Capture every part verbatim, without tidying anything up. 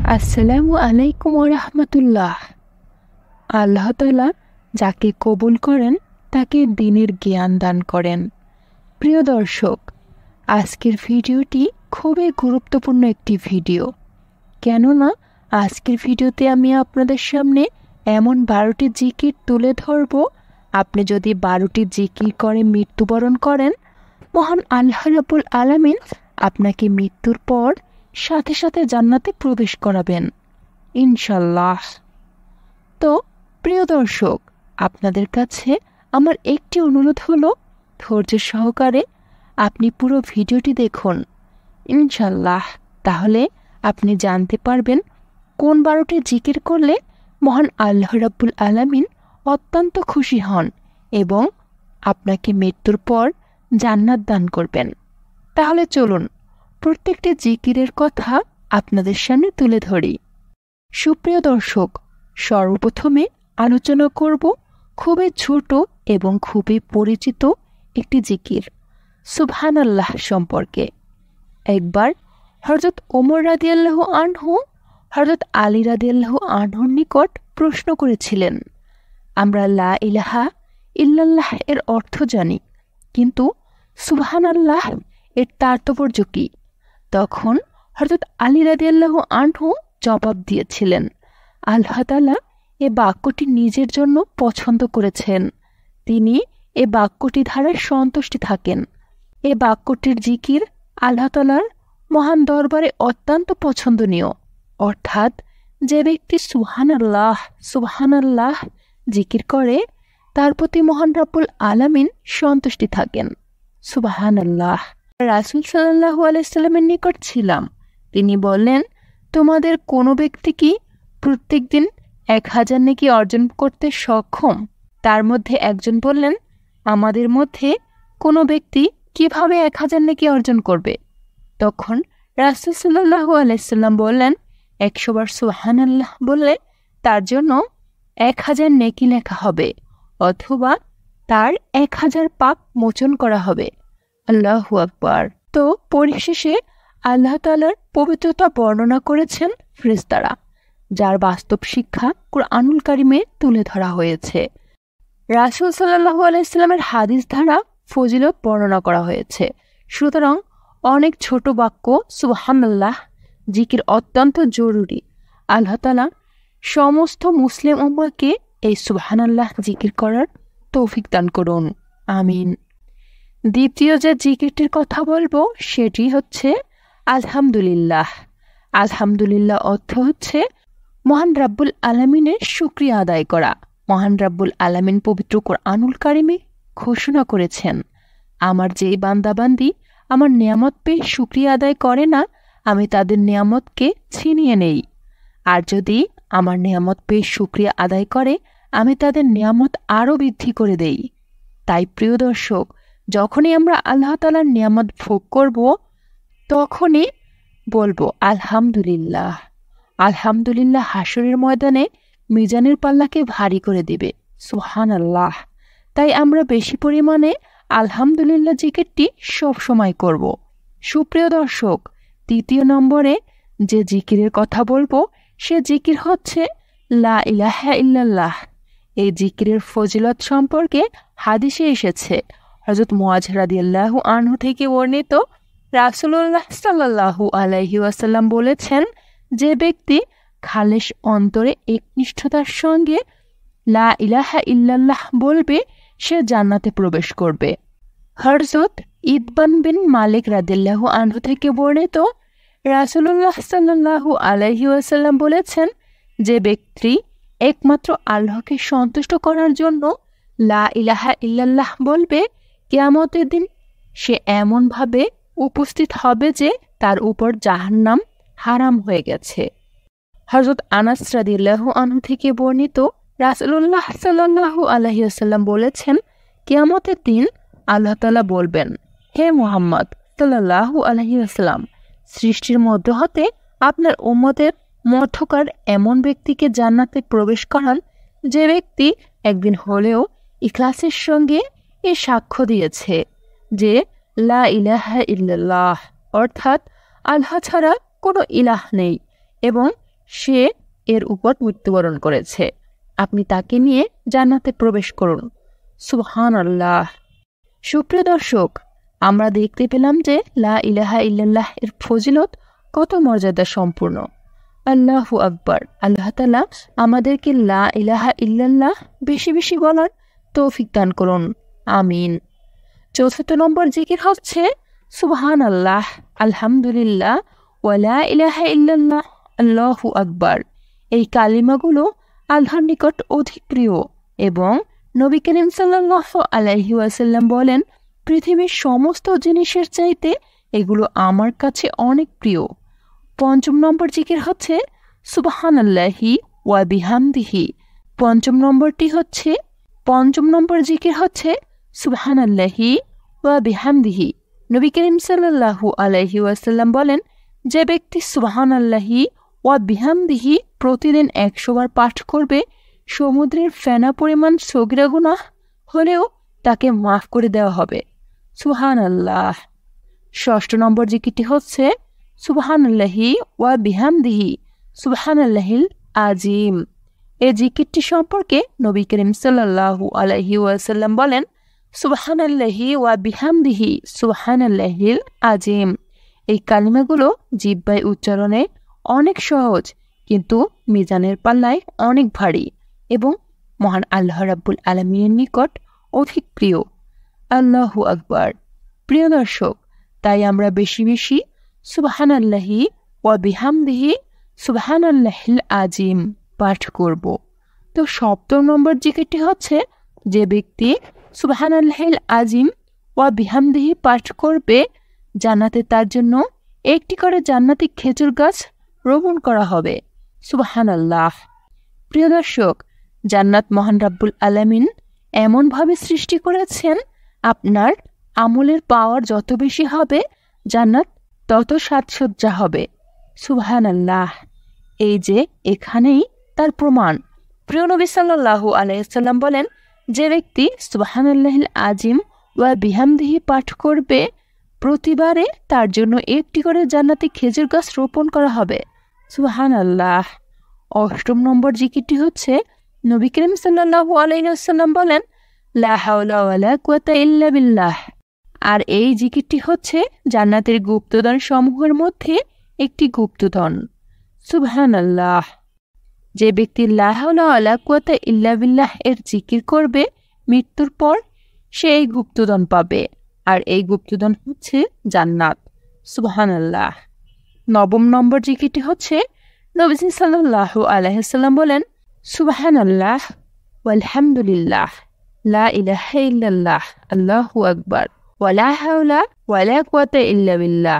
আসসালামু আলাইকুম ওয়া রাহমাতুল্লাহ। আল্লাহ তাআলা যাকে কবুল করেন তাকে দ্বীনের জ্ঞান দান করেন। প্রিয় দর্শক, আজকের ভিডিওটি খুবই গুরুত্বপূর্ণ একটি ভিডিও, কেননা আজকের ভিডিওতে আমি আপনাদের সামনে এমন বারোটি জিকির তুলে ধরব, আপনি যদি বারোটি জিকির করে মৃত্যুবরণ করেন, মহান আল্লাহ রাব্বুল আলামিন আপনাকে মৃত্যুর পর সাথে সাথে জান্নাতে প্রবেশ করাবেন ইনশাল্লাহ। তো প্রিয় দর্শক, আপনাদের কাছে আমার একটি অনুরোধ হলো, ধৈর্য সহকারে আপনি পুরো ভিডিওটি দেখুন ইনশাল্লাহ। তাহলে আপনি জানতে পারবেন কোন বারোটি জিকির করলে মহান আল্লাহ রাব্বুল আলামিন অত্যন্ত খুশি হন এবং আপনাকে মৃত্যুর পর জান্নাত দান করবেন। তাহলে চলুন প্রত্যেকটি জিকিরের কথা আপনাদের সামনে তুলে ধরি। সুপ্রিয় দর্শক, সর্বপ্রথমে আলোচনা করব খুবই ছোট এবং খুবই পরিচিত একটি জিকির সুবহানাল্লাহ সম্পর্কে। একবার হযরত ওমর রাদিয়াল্লাহু আনহু হযরত আলী রাদিয়াল্লাহু আনহুর নিকট প্রশ্ন করেছিলেন, আমরা লা ইলাহা ইল্লাল্লাহ এর অর্থ জানি, কিন্তু সুবহানাল্লাহ এর তাৎপর্য কী? তখন হযরত আলী রাদিয়াল্লাহু আনহু জবাব দিয়েছিলেন, আল্লাহ তাআলা এ বাক্যটি নিজের জন্য পছন্দ করেছেন, তিনি এ বাক্যটি দ্বারা সন্তুষ্টি থাকেন। এ বাক্যটির জিকির আল্লাহ তাআলার মহান দরবারে অত্যন্ত পছন্দনীয়, অর্থাৎ যে ব্যক্তি সুবহানাল্লাহ সুবহানাল্লাহ জিকির করে তার প্রতি মহান রাব্বুল আলামিন সন্তুষ্টি থাকেন। সুবহানাল্লাহ। রাসূল সাল্লাল্লাহু আলাইহি সাল্লামের নিকট ছিলাম, তিনি বললেন, তোমাদের কোনো ব্যক্তি কি প্রত্যেক দিন এক হাজার নেকি অর্জন করতে সক্ষম? তার মধ্যে একজন বললেন, আমাদের মধ্যে কোনো ব্যক্তি কিভাবে এক হাজার নেকি অর্জন করবে? তখন রাসূল সাল্লাল্লাহু আলাইহি সাল্লাম বললেন, একশো বার সুবহানাল্লাহ বললে তার জন্য এক হাজার নেকি লেখা হবে, অথবা তার এক হাজার পাপ মোচন করা হবে। আল্লাহু আকবার। তো পরিশেষে আল্লাহ তাআলার পবিত্রতা বর্ণনা করেছেন ফেরেশতারা, যার বাস্তব শিক্ষা কুরআনুল কারিমে তুলে ধরা হয়েছে। রাসূল সাল্লাল্লাহু আলাইহি সাল্লামের হাদিস দ্বারা ফজিলত বর্ণনা করা হয়েছে। সুতরাং অনেক ছোট বাক্য সুবহানাল্লাহ জিকির অত্যন্ত জরুরি। আল্লাহ তাআলা সমস্ত মুসলিম উম্মাহকে এই সুবহানাল্লাহ জিকির করার তৌফিক দান করুন, আমিন। দ্বিতীয় যে জিকিরটির কথা বলবো সেটি হচ্ছে আলহামদুলিল্লাহ। আলহামদুলিল্লাহ অর্থ হচ্ছে মহান রাব্বুল আলামিনের শুকরিয়া আদায় করা। মহান রাব্বুল আলামিন পবিত্র কুরআনুল কারিমে ঘোষণা করেছেন, আমার যেই বান্দাবান্দি আমার নিয়ামত পেয়ে শুকরিয়া আদায় করে না, আমি তাদের নিয়ামতকে ছিনিয়ে নেই, আর যদি আমার নিয়ামত পেয়ে শুকরিয়া আদায় করে, আমি তাদের নিয়ামত আরও বৃদ্ধি করে দেই। তাই প্রিয় দর্শক, যখনই আমরা আল্লাহ তাআলার নিয়ামত ভোগ করব, তখনই বলবো আলহামদুলিল্লাহ। আলহামদুলিল্লাহ হাসরের ময়দানে মিজানের পাল্লাকে ভারী করে দিবে। সুবহানাল্লাহ। তাই আমরা বেশি পরিমাণে আলহামদুলিল্লাহ জিকিরটি সব সময় করব। সুপ্রিয় দর্শক, তৃতীয় নম্বরে যে জিকিরের কথা বলবো সে জিকির হচ্ছে লা ইলাহা ইল্লাল্লাহ। এই জিকিরের ফজিলত সম্পর্কে হাদিসে এসেছে। হযরত মুআয রাদিয়াল্লাহু আনহু থেকে বর্ণিত, রাসূলুল্লাহ সাল্লাল্লাহু আলাইহি ওয়াসাল্লাম বলেছেন, যে ব্যক্তি খালেস অন্তরে একনিষ্ঠতার সঙ্গে লা ইলাহা ইল্লাল্লাহ বলবে, সে জান্নাতে প্রবেশ করবে। হযরত ইতবান বিন মালিক রাদিয়াল্লাহু আনহু থেকে বর্ণিত, রাসূলুল্লাহ সাল্লাল্লাহু আলাইহি ওয়াসাল্লাম বলেছেন, যে ব্যক্তি একমাত্র আল্লাহকে সন্তুষ্ট করার জন্য লা ইলাহা ইল্লাল্লাহ বলবে, কিয়ামতের দিন সে এমনভাবে উপস্থিত হবে যে তার উপর জাহান্নাম হারাম হয়ে গেছে। হযরত আনাস রাদিয়াল্লাহু আনহু থেকে বর্ণিত, রাসূলুল্লাহ সাল্লাল্লাহু আলাইহি ওয়াসাল্লাম বলেছেন, কিয়ামতের দিন আল্লাহ তাআলা বলবেন, হে মুহাম্মদ সাল্লাল্লাহু আলাইহি ওয়াসাল্লাম, সৃষ্টির মধ্য হতে আপনার উম্মতের মধ্যকার এমন ব্যক্তিকে জান্নাতে প্রবেশ করান, যে ব্যক্তি একদিন হলেও ইখলাসের সঙ্গে এ সাক্ষ্য দিয়েছে যে লা ইলাহা ইল্লাল্লাহ, অর্থাৎ আল্লাহ ছাড়া কোনো ইলাহ নেই, এবং সে এর উপর মৃত্যুবরণ করেছে। আপনি তাকে নিয়ে জান্নাতে প্রবেশ করুন। সুবহানাল্লাহ। সুপ্রিয় দর্শক, আমরা দেখতে পেলাম যে লা ইলাহা ইল্লাল্লাহ এর ফজিলত কত মর্যাদা সম্পূর্ণ। আল্লাহু আকবার। আল্লাহ তাআলা আমাদেরকে লা ইলাহা ইল্লাল্লাহ বেশি বেশি বলার তৌফিক দান করুন। আমিন। চতুর্থ নম্বর জিকির হচ্ছে সুবহানাল্লাহ, আলহামদুলিল্লাহ, ওয়া লা ইলাহা ইল্লাল্লাহ, আল্লাহু আকবার। এই কালিমাগুলো আল্লাহর নিকট অধিক প্রিয় এবং নবী করিম সাল্লাল্লাহু আলাইহি ওয়াসাল্লাম বলেন, পৃথিবীর সমস্ত জিনিসের চাইতে এগুলো আমার কাছে অনেক প্রিয়। পঞ্চম নম্বর জিকির হচ্ছে সুবহানাল্লাহি ওয়া বিহামদিহি। পঞ্চম নম্বরটি হচ্ছে পঞ্চম নম্বর জিকির হচ্ছে সুবহানাল্লাহি ওয়া বিহামদিহি। নবী করিম সাল্লাল্লাহু আলাইহি ওয়াসাল্লাম বলেন, যে ব্যক্তি সুবহানাল্লাহি ওয়া বিহামদিহি প্রতিদিন একশো বার পাঠ করবে, সমুদ্রের ফেনা পরিমাণ সগীরা গুনাহ হলেও তাকে মাফ করে দেওয়া হবে। সুবহানাল্লাহ। ষষ্ঠ নম্বর জিকিরটি হচ্ছে সুবহানাল্লাহি ওয়া বিহামদিহি সুবহানাল্লাহিল আজিম। এই জিকিরটি সম্পর্কে নবী করিম সাল্লাল্লাহু আলাইহি ওয়াসাল্লাম বলেন, সুবহানাল্লাহি ওয়া বিহামদিহি সুবহানাল্লাহিল আজিম। এই কালিমাগুলো জিহ্বায় উচ্চারণে অনেক সহজ, কিন্তু মিজানের পাল্লায় অনেক ভারী এবং মহান আল্লাহ রাব্বুল আলামিনের নিকট অধিক প্রিয়। আল্লাহু আকবার। প্রিয় দর্শক, তাই আমরা বেশি বেশি সুবহানাল্লাহি ওয়া বিহামদিহি সুবহানাল্লাহিল আজিম পাঠ করব। তো সপ্তম নম্বর জিকিরটি হচ্ছে, যে ব্যক্তি সুবহানাল্লাহিল আজিম ওয়া বিহামদিহি পাঠ করবে, জান্নাতে তার জন্য একটি করে জান্নাতি খেজুর গাছ রোপণ করা হবে। সুবহানাল্লাহ। প্রিয় দর্শক, জান্নাত মহান রাব্বুল আলামিন এমনভাবে সৃষ্টি করেছেন, আপনার আমলের পাওয়ার যত বেশি হবে, জান্নাত তত সাজসজ্জা হবে। সুবহানাল্লাহ। এই যে এখানেই তার প্রমাণ। প্রিয় নবী সাল্লাল্লাহু আলাইহি ওয়াসাল্লাম বলেন, যে ব্যক্তি সুবহানাল্লাহিল আজিম ওয়া বিহামদিহি পাঠ করবে, প্রতিবারে তার জন্য একটি করে জান্নাতি খেজুর গাছ রোপণ করা হবে। সুবহানাল্লাহ। অষ্টম নম্বর জিকিরটি হচ্ছে, নবী করিম সাল্লাল্লাহু আলাইহি ওয়াসাল্লাম বলেন, লা হাওলা ওয়ালা কুওয়াতা ইল্লা বিল্লাহ। আর এই জিকিরটি হচ্ছে জান্নাতের গুপ্তধন সমূহের মধ্যে একটি গুপ্তধন। সুবহানাল্লাহ। যে ব্যক্তি লা হাওলা ওয়ালা কুওয়াতা ইল্লা বিল্লাহ এর জিকির করবে, মৃত্যুর পর সে এই গুপ্তধন পাবে, আর এই গুপ্তধন হচ্ছে জান্নাত। সুবহানাল্লাহ। নবম নম্বর জিকিরটি হচ্ছে, নবীজি সাল্লাল্লাহু আলাইহি ওয়াসাল্লাম বলেন, সুবহানাল্লাহ ওয়ালহামদুলিল্লাহ, লা ইলাহা ইল্লাল্লাহ, আল্লাহু আকবার, ওয়া লা হাওলা ওয়া লা কুওয়াতা ইল্লা বিল্লাহ।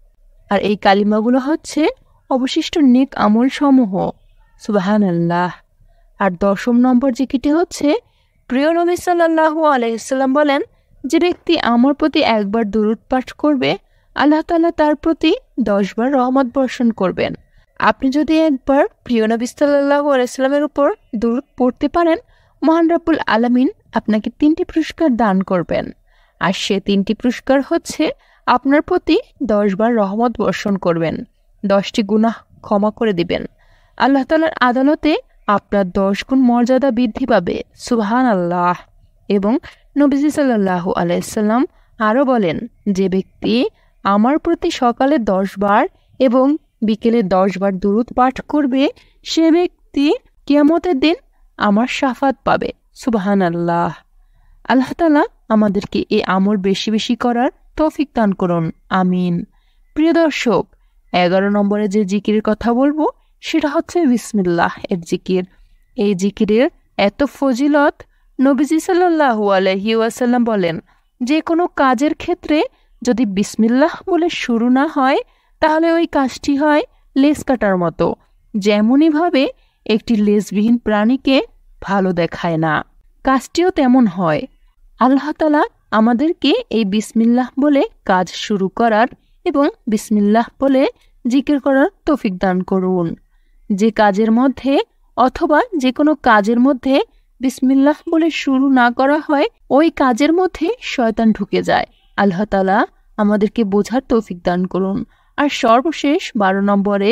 আর এই কালিমাগুলো হচ্ছে অবশিষ্ট নেক আমল সমূহ। সুবহানাল্লাহ। আর দশম নম্বর জিকিরটি হচ্ছে, প্রিয় নবী সাল্লাল্লাহু আলাইহি ওয়াসাল্লাম বলেন, যে ব্যক্তি আমার প্রতি একবার দুরূদ পাঠ করবে, আল্লাহ তাআলা তার প্রতি দশ বার রহমত বর্ষণ করবেন। আপনি যদি একবার প্রিয় নবী সাল্লাল্লাহু আলাইহি ওয়াসাল্লামের উপর দুরূদ পড়তে পারেন, মহান রাব্বুল আলামিন আপনাকে তিনটি পুরস্কার দান করবেন। আর সে তিনটি পুরস্কার হচ্ছে, আপনার প্রতি দশ বার রহমত বর্ষণ করবেন, দশটি গুনাহ ক্ষমা করে দিবেন, আল্লাহ তাআলার আদালতে আপনার দশ গুণ মর্যাদা বৃদ্ধি পাবে। সুবহানাল্লাহ। এবং নবীজি সাল্লাল্লাহু আলাইহি ওয়াসাল্লাম আরও বলেন, যে ব্যক্তি আমার প্রতি সকালে দশ বার এবং বিকেলে দশ বার দুরূদ পাঠ করবে, সে ব্যক্তি কিয়ামতের দিন আমার শাফাত পাবে। সুবহানাল্লাহ। আল্লাহ তাআলা আমাদেরকে এই আমল বেশি বেশি করার তৌফিক দান করুন। আমিন। প্রিয় দর্শক, এগারো নম্বরে যে জিকিরের কথা বলবো সেটা হচ্ছে বিসমিল্লাহ এর জিকির। এই জিকিরের এত ফজিলত, নবীজি সাল্লাল্লাহু আলাইহি ওয়াসাল্লাম বলেন, যে কোনো কাজের ক্ষেত্রে যদি বিসমিল্লাহ বলে শুরু না হয়, তাহলে ওই কাজটি হয় লেজ কাটার মতো। যেমনইভাবে একটি লেজবিহীন প্রাণীকে ভালো দেখায় না, কাজটিও তেমন হয়। আল্লাহ তাআলা আমাদেরকে এই বিসমিল্লাহ বলে কাজ শুরু করার এবং বিসমিল্লাহ বলে জিকির করার তৌফিক দান করুন। যে কাজের মধ্যে অথবা যে কোনো কাজের মধ্যে বিসমিল্লাহ বলে শুরু না করা হয়, ওই কাজের মধ্যে শয়তান ঢুকে যায়। আল্লাহ তাআলা আমাদেরকে বোঝার তৌফিক দান করুন। আর সর্বশেষ বারো নম্বরে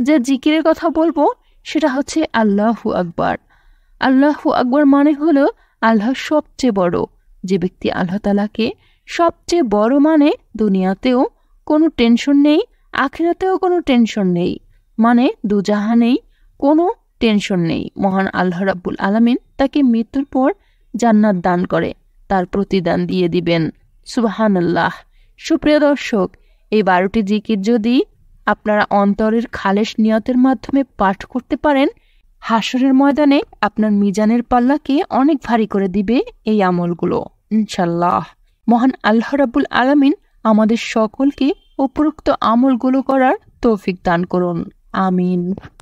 যে জিকিরের কথা বলবো সেটা হচ্ছে আল্লাহু আকবার। আল্লাহু আকবার মানে হলো আল্লাহ সবচেয়ে বড়। যে ব্যক্তি আল্লাহ তাআলাকে সবচেয়ে বড় মানে দুনিয়াতেও কোনো টেনশন নেই, আখিরাতেও কোনো টেনশন নেই, মানে দুজাহানেই কোনো টেনশন নেই। মহান আল্লাহ রাব্বুল আলামিন তাকে মৃত্যুর পর জান্নাত দান করে, তার প্রতিদান দিয়ে দিবেন। সুবহানাল্লাহ। সুপ্রিয় দর্শক, এই বারোটি জিকির যদি আপনারা অন্তরের খালেস নিয়তের মাধ্যমে পাঠ করতে পারেন, হাসরের ময়দানে আপনার মিজানের পাল্লাকে অনেক ভারী করে দিবে এই আমলগুলো ইনশাল্লাহ। মহান আল্লাহ রাব্বুল আলামিন আমাদের সকলকে উপরোক্ত আমলগুলো করার তৌফিক দান করুন। আমিন।